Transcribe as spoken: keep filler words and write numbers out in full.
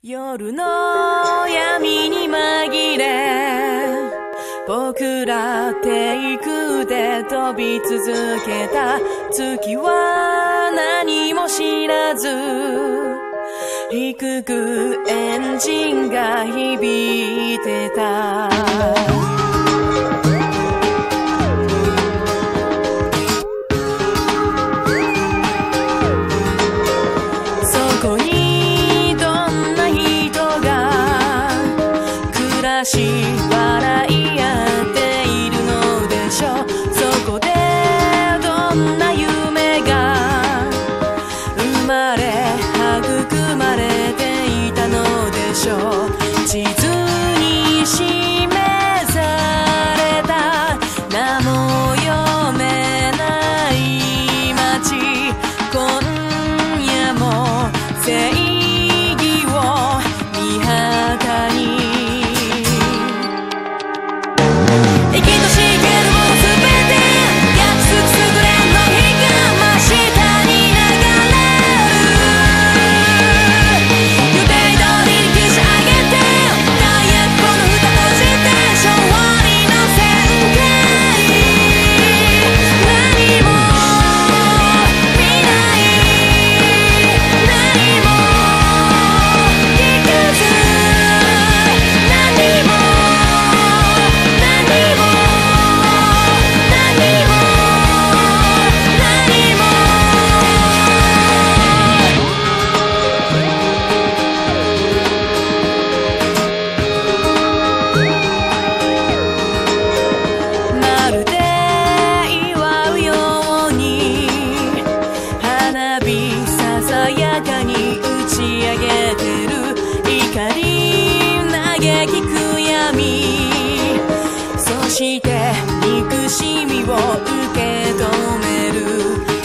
夜の闇に紛れ僕らテイクで飛び続けた月は何も知らず低くエンジンが響いてたそこにどんな人が暮らし笑い合っているのでしょうそこでどんな夢が生まれ育まれていたのでしょう地図に示された名も読めない街今夜も正義を見旗に生きとしけるものすべて約束すぐれの日が真下に流れる予定通りに消し上げてダイヤこの蓋閉じて勝利の旋回何も見ない何も聞かず何も何も何も何もまるで祝うように花火ささやかに打ち上げてる怒り嘆き悔やみそして憎しみを受け止める